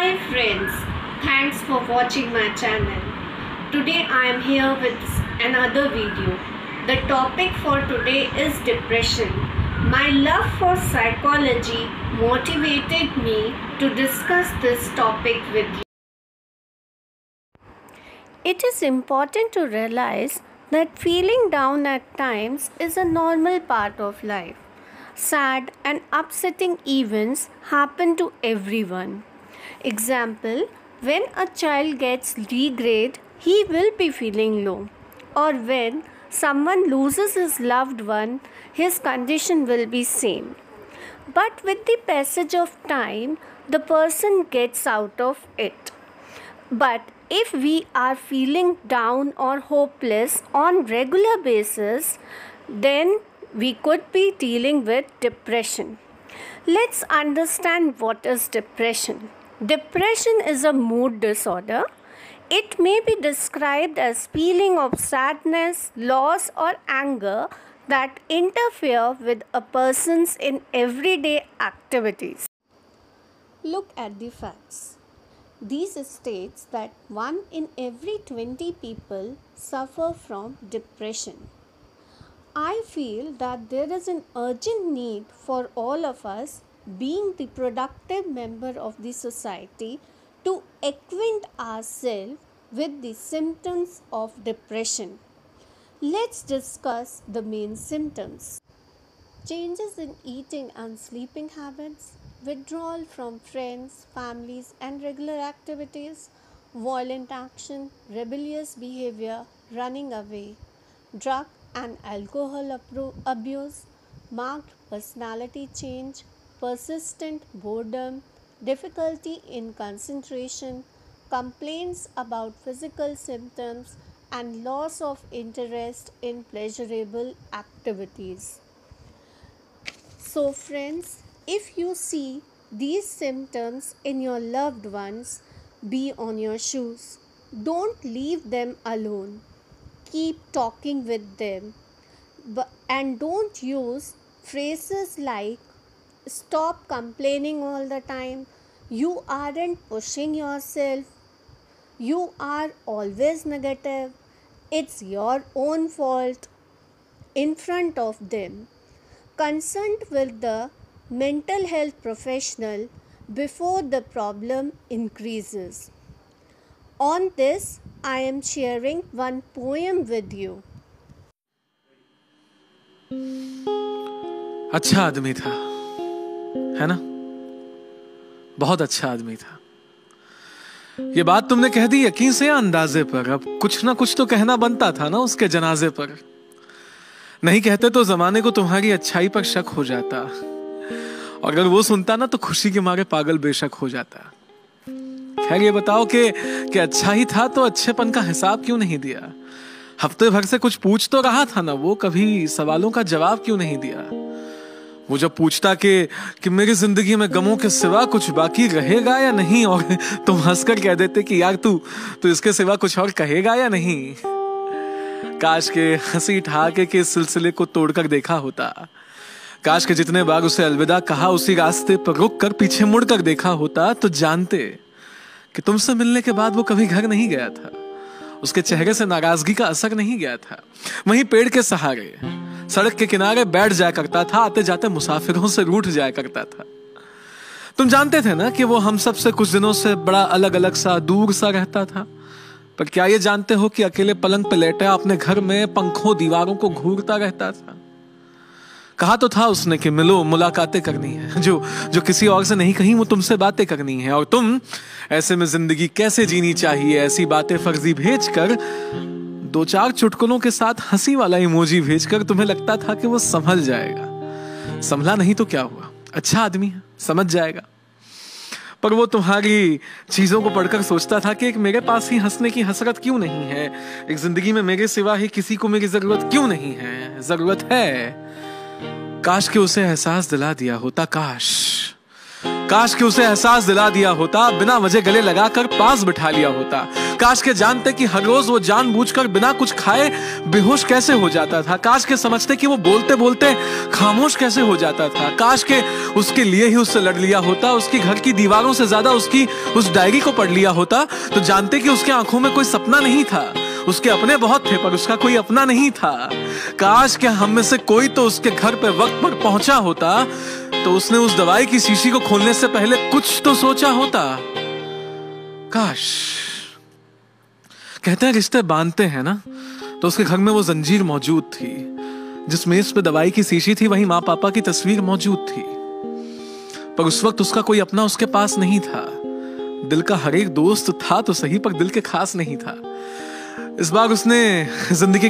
Hi friends, thanks for watching my channel. Today I am here with another video. The topic for today is depression. My love for psychology motivated me to discuss this topic with you. It is important to realize that feeling down at times is a normal part of life. Sad and upsetting events happen to everyone. Example, when a child gets D grade, he will be feeling low. Or when someone loses his loved one, his condition will be same. But with the passage of time, the person gets out of it. But if we are feeling down or hopeless on regular basis, then we could be dealing with depression. Let's understand what is depression. Depression is a mood disorder. It may be described as feeling of sadness, loss or anger that interfere with a person's in everyday activities. Look at the facts. These states that 1 in every 20 people suffer from depression. I feel that there is an urgent need for all of us, being the productive member of the society, to acquaint ourselves with the symptoms of depression. Let's discuss the main symptoms. Changes in eating and sleeping habits, withdrawal from friends, families and regular activities, violent action, rebellious behavior, running away, drug and alcohol abuse, marked personality change, persistent boredom, difficulty in concentration, complaints about physical symptoms, and loss of interest in pleasurable activities. So friends, if you see these symptoms in your loved ones, be on your shoes. Don't leave them alone. Keep talking with them. And don't use phrases like stop complaining all the time, you aren't pushing yourself, you are always negative, it's your own fault in front of them. Consult with the mental health professional before the problem increases. On this, I am sharing one poem with you. अच्छा आदमी था, है ना? बहुत अच्छा आदमी था। ये बात तुमने कह दी यकीन से या अंदाजे पर? अब कुछ ना कुछ तो कहना बनता था ना उसके जनाजे पर। नहीं कहते तो जमाने को तुम्हारी अच्छाई पर शक हो जाता, और अगर वो सुनता ना तो खुशी के मारे पागल बेशक हो जाता। खैर ये बताओ कि अच्छा ही था तो अच्छेपन का हिसाब क्यों नहीं दिया? हफ्ते भर से कुछ पूछ तो रहा था ना वो, कभी सवालों का जवाब क्यों नहीं दिया? वो जब पूछता कि मेरी जिंदगी में गमों के सिवा कुछ बाकी रहेगा या नहीं, और तुम हंसकर कह देते कि यार तू इसके सिवा कुछ और कहेगा या नहीं। काश के हंसी ठहाके के सिलसिले को तोड़कर देखा होता। काश के जितने बार उसे अलविदा कहा उसी रास्ते पर रुक कर पीछे मुड़कर देखा होता, तो जानते कि तुमसे मिलने के बाद वो कभी घर नहीं गया था। उसके चेहरे से नाराजगी का असर नहीं गया था। वहीं पेड़ के सहारे सड़क के किनारे बैठ जाया करता था, आते जाते मुसाफिरों से रूठ जाया करता था। तुम जानते थे ना कि वो हम सब से कुछ दिनों से बड़ा अलग अलग सा, दूर सा रहता था। पर क्या ये जानते हो कि अकेले पलंग पे लेटा अपने घर में पंखों दीवारों को घूरता रहता था? कहा तो था उसने कि मिलो, मुलाकातें करनी है, जो किसी और से नहीं कहीं वो तुमसे बातें करनी है। और तुम ऐसे में जिंदगी कैसे जीनी चाहिए ऐसी बातें फर्जी भेजकर, 2-4 चुटकुलों के साथ हंसी वाला इमोजी भेजकर तुम्हें लगता था कि वो समझ जाएगा। संभला नहीं तो क्या हुआ, अच्छा आदमी है, समझ जाएगा। पर वो तुम्हारी चीजों को पढ़कर सोचता था कि एक मेरे पास ही हंसने की हसरत क्यों नहीं है, एक जिंदगी में मेरे सिवा ही किसी को मेरी जरूरत क्यों नहीं है। जरूरत है। काश के उसे एहसास दिला दिया होता, काश के उसे एहसास दिला दिया होता, बिना वजह गले लगाकर पास बिठा लिया होता। काश के जानते कि हर रोज वो जानबूझकर बिना कुछ खाए बेहोश कैसे हो जाता था। काश के समझते कि वो बोलते बोलते खामोश कैसे हो जाता था। काश के उसके लिए ही उससे लड़ लिया होता, उसकी घर की दीवारों से ज्यादा उसकी उस डायरी को पढ़ लिया होता, तो जानते कि उसके आंखों में कोई सपना नहीं था। उसके अपने बहुत थे पर उसका कोई अपना नहीं था। काश के हम में से कोई तो उसके घर पे वक्त पर पहुंचा होता, तो उसने उस दवाई की शीशी को खोलने से पहले कुछ तो सोचा होता। काश। कहते हैं रिश्ते बांधते हैं ना, तो उसके घर में वो जंजीर मौजूद थी। जिस मेज पे दवाई की शीशी थी वहीं माँ पापा की तस्वीर मौजूद थी, पर उस वक्त उसका कोई अपना उसके पास नहीं था। दिल का हर एक दोस्त था तो सही, पर दिल के खास नहीं था। इस बार उसने जिंदगी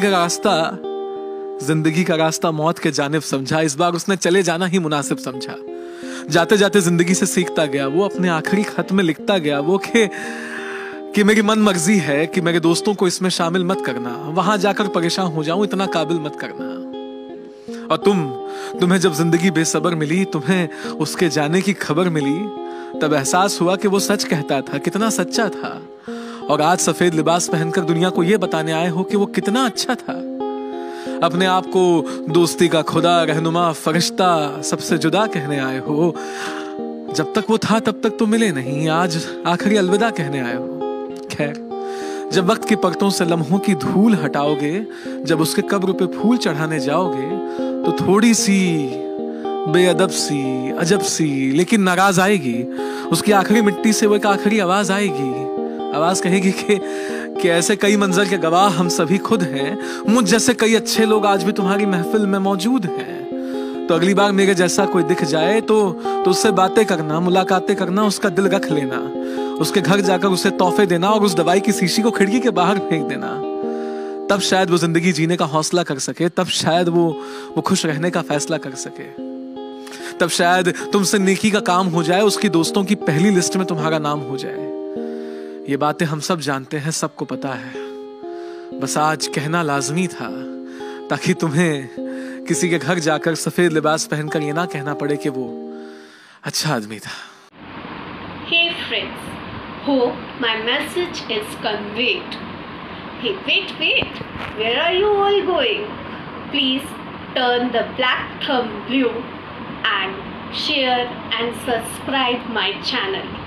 का रास्ता मौत के जानिब समझा। इस बार उसने चले जाना ही मुनासिब समझा। जाते जाते जिंदगी से सीखता गया। वो अपने आखिरी खत में लिखता गया वो कि मेरी मन मर्जी है कि मेरे दोस्तों को इसमें शामिल मत करना, वहां जाकर परेशान हो जाऊं, इतना काबिल मत करना। और तुम्हें जब जिंदगी बेसब्र मिली, तुम्हें उसके जाने की खबर मिली, तब एहसास हुआ कि वो सच कहता था, कितना सच्चा था। और आज सफेद लिबास पहनकर दुनिया को ये बताने आए हो कि वो कितना अच्छा था। अपने आप को दोस्ती का खुदा, रहनुमा, फरिश्ता सबसे जुदा कहने आए हो। जब तक वो था तब तक तो मिले नहीं, आज आखिरी अलविदा कहने आए हो। खैर, जब वक्त की परतों से लम्हों की धूल हटाओगे, जब उसके कब्र पे फूल चढ़ाने जाओगे, तो थोड़ी सी बेअदब सी, अजब सी, लेकिन नाराज आएगी। उसकी आखिरी मिट्टी से वो एक आखिरी आवाज आएगी। आवाज कहेगी कि ऐसे कई मंजर के गवाह हम सभी खुद हैं। मुझ जैसे कई अच्छे लोग आज भी तुम्हारी महफिल में मौजूद हैं। तो अगली बार मेरे जैसा कोई दिख जाए तो उससे बातें करना, मुलाकातें करना, उसका दिल रख लेना, उसके घर जाकर उसे तोहफे देना और उस दवाई की शीशी को खिड़की के बाहर फेंक देना। तब शायद वो जिंदगी जीने का हौसला कर सके, तब शायद वो खुश रहने का फैसला कर सके, तब शायद तुमसे नेकी का काम हो जाए, उसकी दोस्तों की पहली लिस्ट में तुम्हारा नाम हो जाए। ये बातें हम सब जानते हैं, सबको पता है। बस आज कहना लाजमी था, ताकि तुम्हें किसी के घर जाकर सफेद लिबास पहनकर ये ना कहना पड़े कि वो अच्छा आदमी था। Hey friends, hope my message is conveyed. Hey, wait, where are you all going? Please turn the black thumb blue and share and subscribe my channel.